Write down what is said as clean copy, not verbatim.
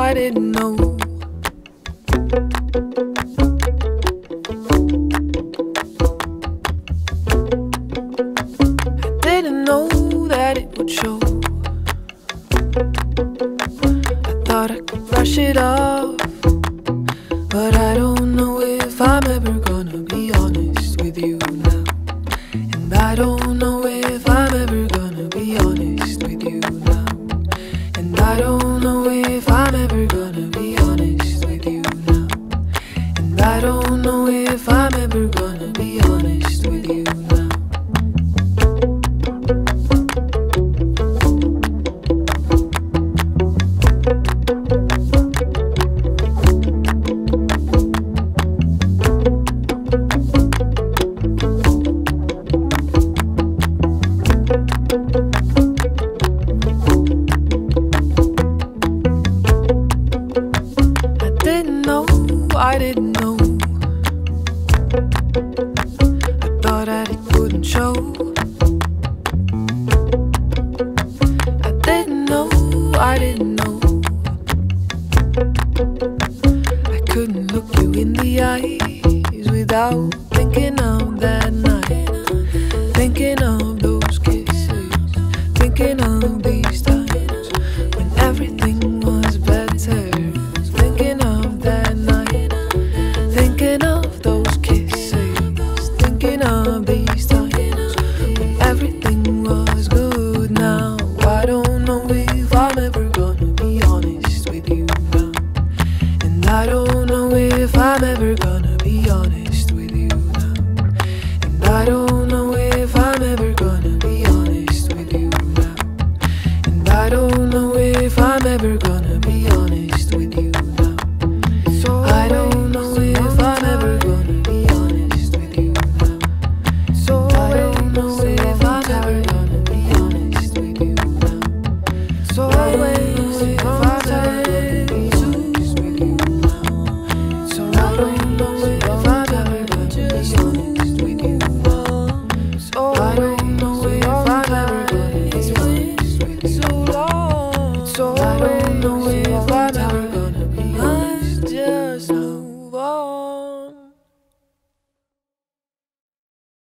I didn't know. I didn't know that it would show. I thought I could brush it off, but I don't know if I'm ever gonna be honest with you now. And I don't know if I'm ever gonna be honest with you now. And I don't know if I'm ever gonna be honest with you now. And I don't know if I'm ever gonna be honest with you now. I didn't know. I thought that it wouldn't show. I didn't know, I didn't know. I couldn't look you in the eyes without thinking of that night, thinking of those kisses, thinking of these times when everything was better. Thinking of that night, thinking of those kisses, thinking of these times when everything was good. Now I don't know if I'm ever gonna be honest with you now. And I don't know if I'm ever gonna be honest with you now. And I don't know if I'm ever gonna be honest with you now. And I don't know if I'm ever gonna be honest with you now. I don't know if I'm ever gonna be honest with you now. So I don't know if I'm ever gonna be honest with you now. So I don't know if I'm ever gonna be honest with you now. So I don't know if I'm ever gonna be honest with you now. So I don't know if I'm ever gonna be honest with you. So long. So I don't